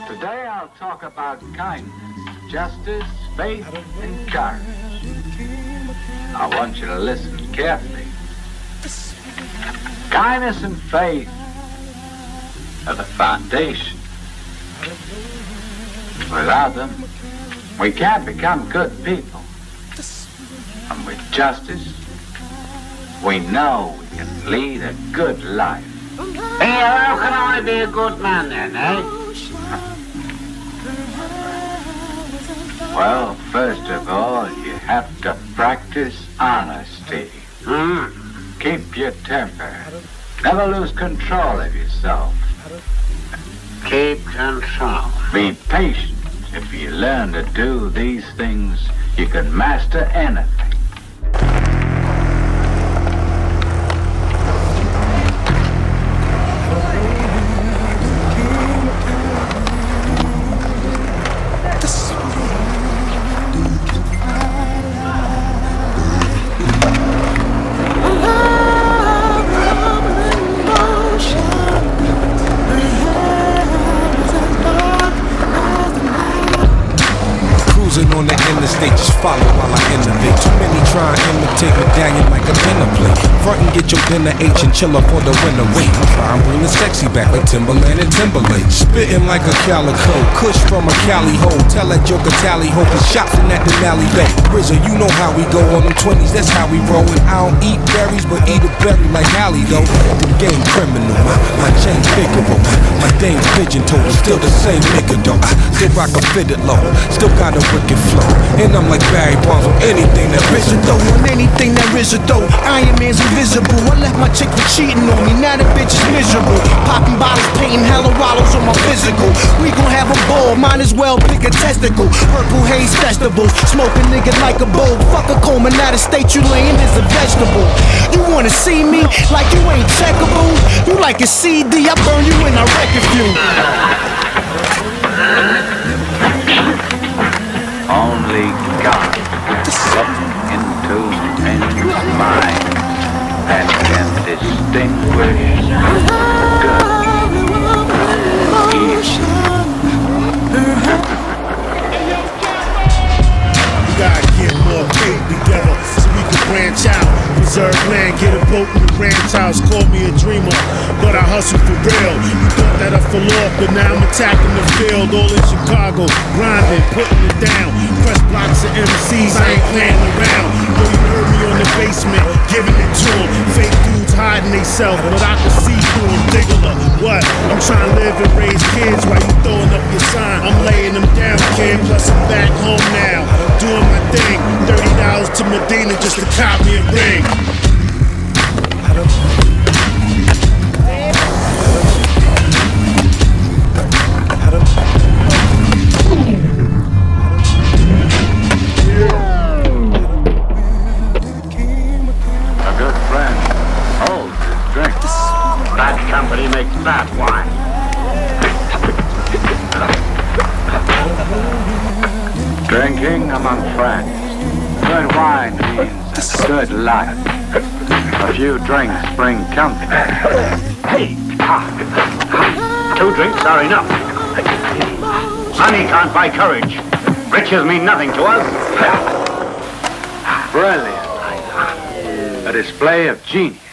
Today I'll talk about kindness, justice, faith, and courage. I want you to listen carefully. Kindness and faith are the foundation. Without them, we can't become good people. And with justice, we know we can lead a good life. Hey, how can I be a good man then, eh? Well, first of all, you have to practice honesty. Keep your temper. Never lose control of yourself. Keep control. Be patient. If you learn to do these things, you can master anything. On the interstate, just follow while I innovate. Too many try and imitate medallion like a dinner plate. Front and get your dinner H and chill up for the winter. Wait, I'm trying to bring the sexy back like Timberland and Timberlake. Spitting like a calico, kush from a Cali hole. Tell that joker tally ho, cause shots in that Denali Bay. RZA, you know how we go on them 20s, that's how we roll. And I don't eat berries, but eat a berry like Hallie though. The game criminal, my chain figurable. My dame pigeon toed, still the same nigga though. Still rock a fitted low, still got a wicked flow. And I'm like Barry Bonds on anything that RZA though. On anything that RZA though. Iron Man's invisible. I left my chick for cheating on me, now the bitch is miserable. Popping bottles, painting hella wallows on my physical. We gon' have a ball, might as well pick a testicle. Purple haze festivals, smoking nigga like a bowl. Fuck a coma, now the state you laying is a vegetable. You wanna see me like you ain't checkable? You like a CD, I burn you and I wreck a few. Only God can look into men's mind and can distinguish good from evil. We gotta get more paid together so we can branch out. Reserve land, get a boat in the ranch house. Call me a dreamer, but I hustle for real. You thought that I fell off, but now I'm attacking the field. All in Chicago, grinding, putting it down. Press blocks of MCs, I ain't playing around. Yo, you heard me on the basement, giving it to them. Fake dudes hiding they self, but I can see through them. Diggler, what? I'm trying to live and raise kids while you throwing up your sign. I'm laying them down, kid, plus I'm back home now. Doing my thing, $30 to Medina just to cop me a ring. A good friend holds his drink. Bad company makes bad wine. Drinking among friends. Good wine means a good life. A few drinks bring comfort. Hey, 2 drinks are enough. Money can't buy courage. Riches mean nothing to us. Brilliant. A display of genius.